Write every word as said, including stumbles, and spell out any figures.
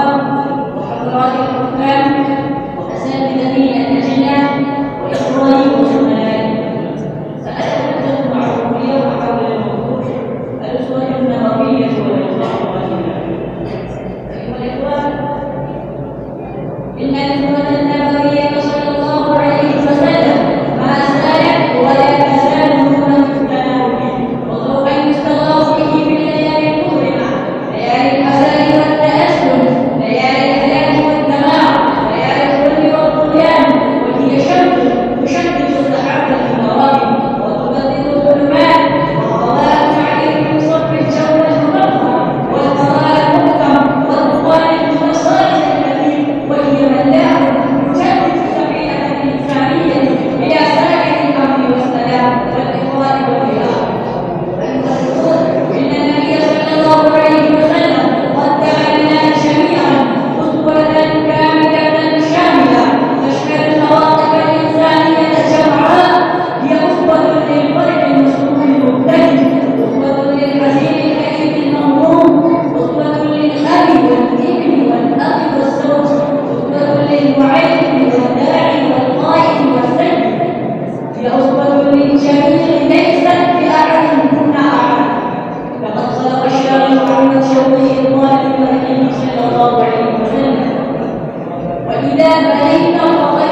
وحضرات الحكام وأساتذتي الأجلاء وإخواني وزملائي. سأتحدث معكم اليوم حول الموضوع الأسوة النبوية والإخوان. أيها الإخوان، إن الأسوة النبوية صلى الله عليه وسلم ما زالت ولا تزال هنا في التناول، وضوءا يستغاث به في الليالي المظلمة، ليالي الحزن والتأسف، ليالي الهلاك والدمار، ليالي الظلم والطغيان، وهي شمس تشتت السحاب المراكب وتبدد الظلمات، والضلال تعرف بصف الجو المنظم والقرار المحكم والطوال المتصالح الكثير، وهي ملاح تجدد السفينة الإنسانية إلى سائر الأمن والسلام والإخوان والخيار. إن النبي صلى الله عليه وسلم قدم لنا جميعا أسوة كاملة شاملة تشمل المواقف الإنسانية الجمعاء. هي أسوة للفرح المسرور المبتهج، أسوة للحزين الكئيب المهموم، أسوة للأب والابن والأخ والزوج، أسوة للمعلم والداعي والقائد والسيد. هي أسوة للجميع ليست بأحد دون أحد. لقد خلق الشارع عن شوقه الطالب الحكيم صلى الله عليه وسلم: وإذا بنيت